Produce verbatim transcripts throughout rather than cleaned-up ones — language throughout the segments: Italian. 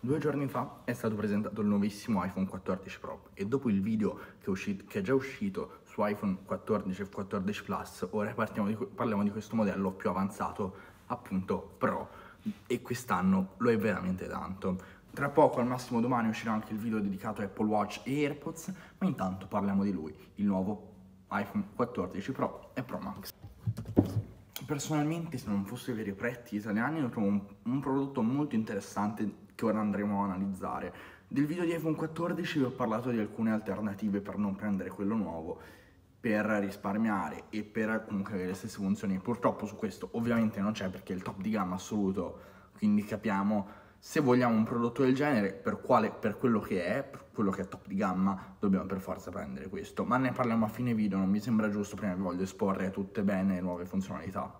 Due giorni fa è stato presentato il nuovissimo iPhone quattordici Pro e dopo il video che è, uscito, che è già uscito su iPhone quattordici e quattordici Plus, ora di, parliamo di questo modello più avanzato, appunto Pro, e quest'anno lo è veramente tanto. Tra poco, al massimo domani, uscirà anche il video dedicato a Apple Watch e AirPods, ma intanto parliamo di lui, il nuovo iPhone quattordici Pro e Pro Max. Personalmente, se non fosse per i prezzi italiani, lo trovo un, un prodotto molto interessante che ora andremo a analizzare. Del video di iPhone quattordici vi ho parlato di alcune alternative per non prendere quello nuovo, per risparmiare e per comunque avere le stesse funzioni. Purtroppo su questo ovviamente non c'è perché è il top di gamma assoluto, quindi capiamo se vogliamo un prodotto del genere, per, quale, per quello che è, per quello che è top di gamma, dobbiamo per forza prendere questo. Ma ne parliamo a fine video, non mi sembra giusto, prima vi voglio esporre tutte bene le nuove funzionalità.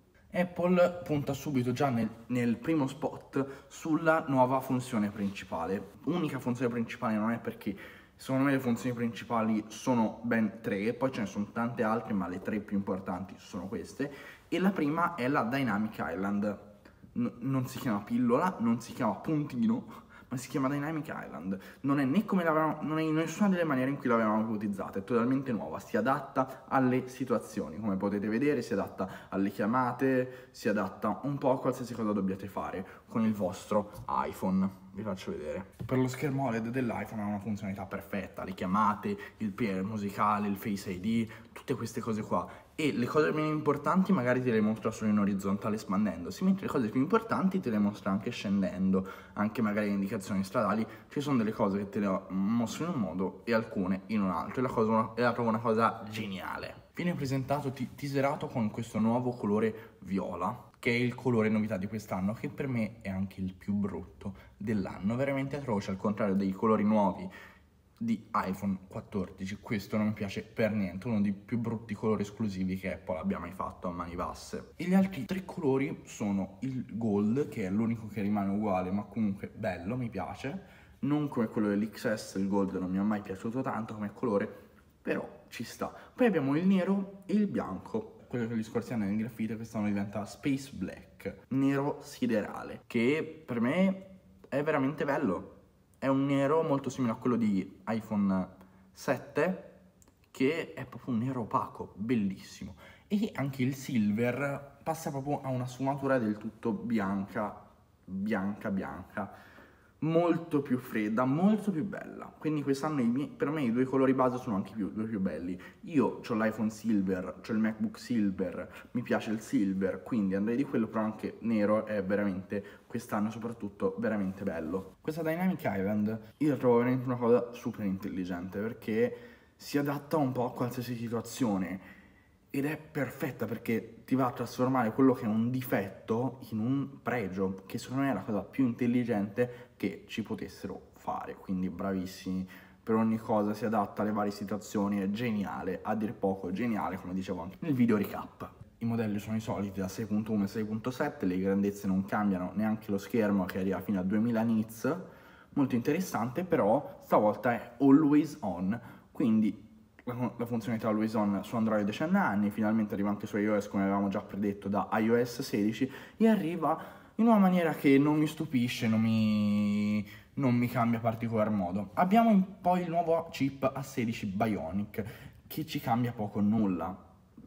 Apple punta subito già nel, nel primo spot sulla nuova funzione principale. Unica funzione principale non è perché secondo me le funzioni principali sono ben tre, poi ce ne sono tante altre, ma le tre più importanti sono queste. E la prima è la Dynamic Island. N- non si chiama pillola, non si chiama puntino, ma si chiama Dynamic Island. Non è né come l'avevamo, non è in nessuna delle maniere in cui l'avevamo ipotizzata, è totalmente nuova, si adatta alle situazioni, come potete vedere, si adatta alle chiamate, si adatta un po' a qualsiasi cosa dobbiate fare con il vostro iPhone. Vi faccio vedere. Per lo schermo O L E D dell'iPhone ha una funzionalità perfetta, le chiamate, il player musicale, il Face I D, tutte queste cose qua. E le cose meno importanti magari te le mostra solo in orizzontale espandendosi, mentre le cose più importanti te le mostra anche scendendo, anche magari le indicazioni stradali. Ci sono delle cose che te le mostra in un modo e alcune in un altro, e la, cosa, e la trovo una cosa geniale. Viene presentato, teaserato con questo nuovo colore viola, che è il colore novità di quest'anno, che per me è anche il più brutto dell'anno, veramente atroce, al contrario dei colori nuovi di iPhone quattordici. Questo non mi piace per niente, uno dei più brutti colori esclusivi che Apple abbia mai fatto a mani basse. E gli altri tre colori sono il gold, che è l'unico che rimane uguale, ma comunque bello, mi piace, non come quello dell'X S, il gold non mi è mai piaciuto tanto come colore, però ci sta. Poi abbiamo il nero e il bianco, quello che gli scorsi anni nel graffite quest'anno diventa Space Black, nero siderale, che per me è veramente bello. È un nero molto simile a quello di iPhone sette, che è proprio un nero opaco, bellissimo. E anche il silver passa proprio a una sfumatura del tutto bianca, bianca, bianca, molto più fredda, molto più bella. Quindi quest'anno i miei, per me i due colori base sono anche i due più belli. Io ho l'iPhone silver, ho il MacBook silver, mi piace il silver, quindi andrei di quello, però anche nero è veramente, quest'anno soprattutto, veramente bello. Questa Dynamic Island io la trovo veramente una cosa super intelligente, perché si adatta un po' a qualsiasi situazione ed è perfetta perché ti va a trasformare quello che è un difetto in un pregio, che secondo me è la cosa più intelligente che ci potessero fare. Quindi bravissimi, per ogni cosa si adatta alle varie situazioni, è geniale, a dir poco geniale, come dicevo anche nel video recap. I modelli sono i soliti da sei punto uno e sei punto sette, le grandezze non cambiano, neanche lo schermo che arriva fino a duemila nits, molto interessante, però stavolta è always on, quindi la funzionalità Always On su Android c'è da anni, finalmente arriva anche su iOS come avevamo già predetto da iOS sedici, e arriva in una maniera che non mi stupisce, non mi, non mi cambia particolar modo. Abbiamo poi il nuovo chip A sedici Bionic, che ci cambia poco o nulla.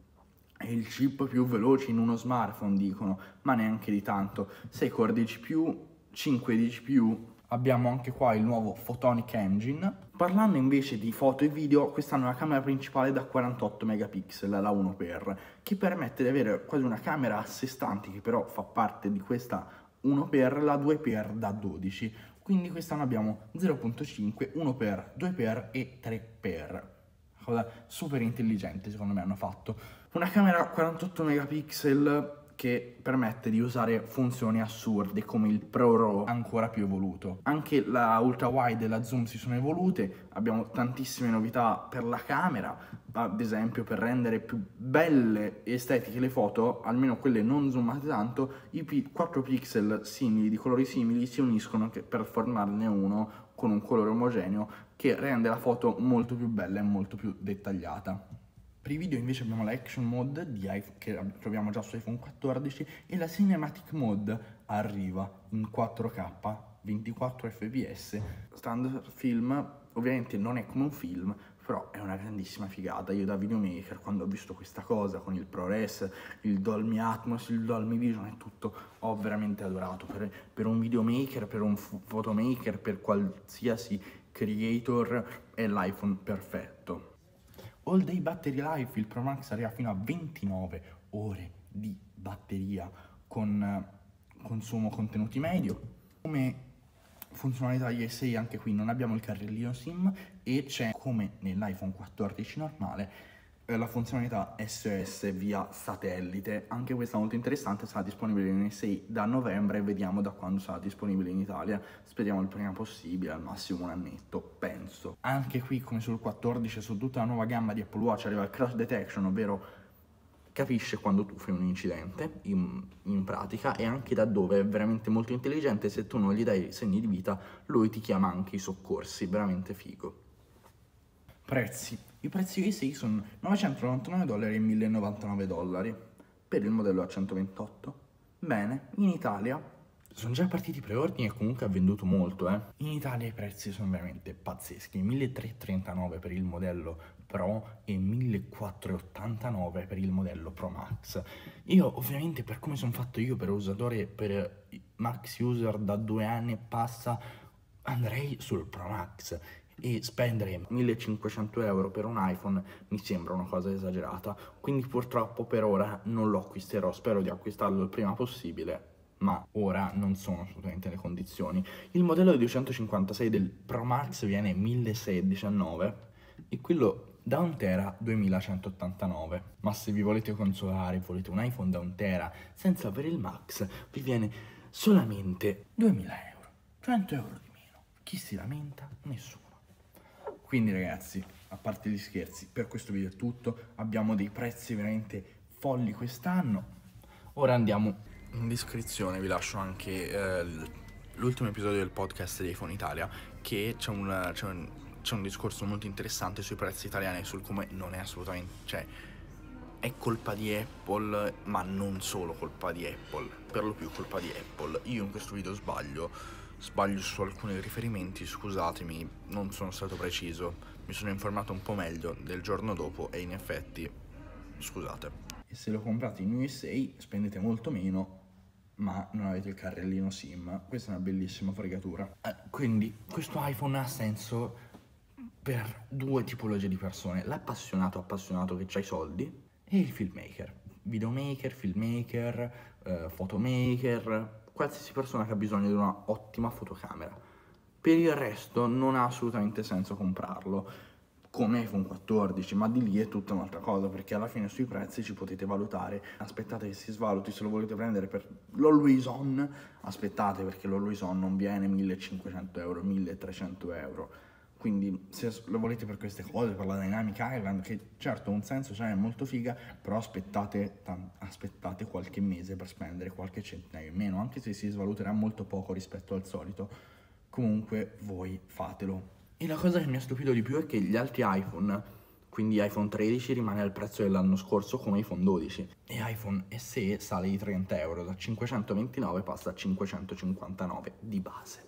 È il chip più veloce in uno smartphone, dicono, ma neanche di tanto. sei core di G P U, cinque di G P U. Abbiamo anche qua il nuovo Photonic Engine. Parlando invece di foto e video, quest'anno la camera principale è da quarantotto megapixel, la uno x, che permette di avere quasi una camera a sé stante, che però fa parte di questa uno x, la due x da dodici. Quindi quest'anno abbiamo zero punto cinque, uno x, due x e tre x. Cosa super intelligente secondo me hanno fatto. Una camera quarantotto megapixel che permette di usare funzioni assurde come il ProRAW ancora più evoluto. Anche la ultra wide e la zoom si sono evolute, abbiamo tantissime novità per la camera, ad esempio per rendere più belle e estetiche le foto, almeno quelle non zoomate tanto, i quattro pixel simili, di colori simili, si uniscono per formarne uno con un colore omogeneo che rende la foto molto più bella e molto più dettagliata. Per i video invece abbiamo l'Action Mode di iPhone, che troviamo già su iPhone quattordici, e la Cinematic Mode arriva in quattro K ventiquattro F P S, standard film. Ovviamente non è come un film, però è una grandissima figata. Io da videomaker, quando ho visto questa cosa con il ProRes, il Dolby Atmos, il Dolby Vision e tutto, ho veramente adorato. Per, per un videomaker, per un photomaker, per qualsiasi creator è l'iPhone perfetto. All Day Battery Life, il Pro Max arriva fino a ventinove ore di batteria con consumo contenuti medio. Come funzionalità U S A anche qui non abbiamo il carrellino SIM e c'è, come nell'iPhone quattordici normale, la funzionalità S O S via satellite. Anche questa molto interessante, sarà disponibile in U S A da novembre e vediamo da quando sarà disponibile in Italia. Speriamo il prima possibile, al massimo un annetto, penso. Anche qui, come sul quattordici, su tutta la nuova gamma di Apple Watch arriva il crash detection, ovvero capisce quando tu fai un incidente in, in pratica, e anche da dove è veramente molto intelligente. Se tu non gli dai segni di vita, lui ti chiama anche i soccorsi, veramente figo. Prezzi. I prezzi U S A sono novecentonovantanove dollari e mille e novantanove dollari per il modello A centoventotto. Bene, in Italia sono già partiti i preordini e comunque ha venduto molto, eh. In Italia i prezzi sono veramente pazzeschi, milletrecentotrentanove per il modello Pro e millequattrocentottantanove per il modello Pro Max. Io ovviamente, per come sono fatto io, per usatore, per max user da due anni e passa, andrei sul Pro Max. E spendere millecinquecento euro per un iPhone mi sembra una cosa esagerata, quindi purtroppo per ora non lo acquisterò. Spero di acquistarlo il prima possibile, ma ora non sono assolutamente nelle condizioni. Il modello di duecentocinquantasei del Pro Max viene milleseicentodiciannove e quello da un tera duemilacentottantanove. Ma se vi volete consolare, volete un iPhone da un tera senza avere il Max, vi viene solamente duemila euro, cento euro di meno. Chi si lamenta? Nessuno. Quindi ragazzi, a parte gli scherzi, per questo video è tutto. Abbiamo dei prezzi veramente folli quest'anno. Ora andiamo in descrizione, vi lascio anche eh, l'ultimo episodio del podcast di iPhone Italia, che c'è un, c'è un, c'è un discorso molto interessante sui prezzi italiani, sul come non è assolutamente, cioè è colpa di Apple, ma non solo colpa di Apple, per lo più colpa di Apple. Io in questo video sbaglio. Sbaglio su alcuni riferimenti, scusatemi, non sono stato preciso, mi sono informato un po' meglio del giorno dopo e in effetti, scusate. E se lo comprate in U S A spendete molto meno, ma non avete il carrellino SIM. Questa è una bellissima fregatura. Eh, quindi questo iPhone ha senso per due tipologie di persone: l'appassionato appassionato che ha i soldi e il filmmaker, videomaker, filmmaker, eh, photomaker, qualsiasi persona che ha bisogno di una ottima fotocamera. Per il resto non ha assolutamente senso comprarlo, come iPhone quattordici, ma di lì è tutta un'altra cosa, perché alla fine sui prezzi ci potete valutare. Aspettate che si svaluti. Se lo volete prendere per l'Always On, aspettate, perché l'Always On non viene millecinquecento euro, milletrecento euro. Quindi se lo volete per queste cose, per la Dynamic Island, che certo un senso c'è, è molto figa, però aspettate, aspettate qualche mese per spendere qualche centinaio in meno, anche se si svaluterà molto poco rispetto al solito. Comunque voi fatelo. E la cosa che mi ha stupito di più è che gli altri iPhone, quindi iPhone tredici rimane al prezzo dell'anno scorso come iPhone dodici, e iPhone S E sale di trenta euro, da cinquecentoventinove passa a cinquecentocinquantanove di base.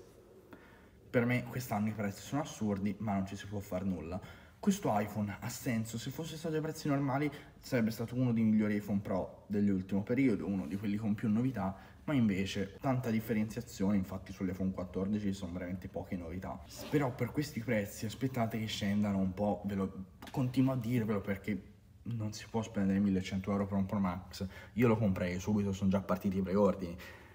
Per me quest'anno i prezzi sono assurdi, ma non ci si può fare nulla. Questo iPhone ha senso. Se fosse stato ai prezzi normali sarebbe stato uno dei migliori iPhone Pro dell'ultimo periodo, uno di quelli con più novità, ma invece tanta differenziazione. Infatti sull'iPhone quattordici sono veramente poche novità. Però per questi prezzi aspettate che scendano un po', ve lo continuo a dirvelo, perché non si può spendere millecento euro per un Pro Max. Io lo comprerei subito, sono già partiti i preordini,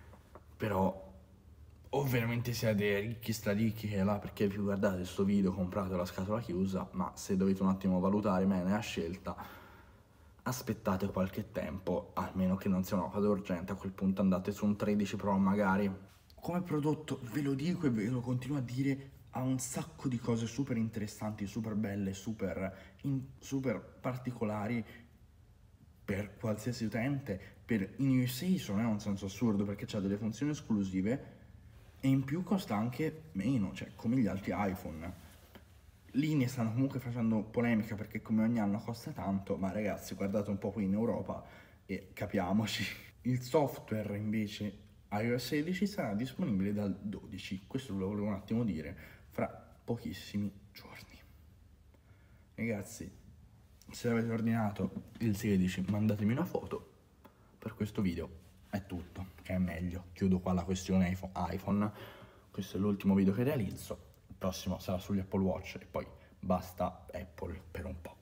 però o veramente siete ricchi straricchi che là perché vi guardate questo video, comprate la scatola chiusa, ma se dovete un attimo valutare bene la scelta, aspettate qualche tempo, almeno che non sia una cosa urgente. A quel punto andate su un tredici Pro magari. Come prodotto, ve lo dico e ve lo continuo a dire, ha un sacco di cose super interessanti, super belle, super, in, super particolari per qualsiasi utente. Per in U S A sono è un senso assurdo, perché c'ha delle funzioni esclusive e in più costa anche meno, cioè come gli altri iPhone. Lì ne stanno comunque facendo polemica perché come ogni anno costa tanto, ma ragazzi guardate un po' qui in Europa e capiamoci. Il software invece iOS sedici sarà disponibile dal dodici, questo ve lo volevo un attimo dire, fra pochissimi giorni. Ragazzi, se avete ordinato il sedici mandatemi una foto. Per questo video è tutto, che è meglio. Chiudo qua la questione iPhone. Questo è l'ultimo video che realizzo. Il prossimo sarà sugli Apple Watch e poi basta Apple per un po'.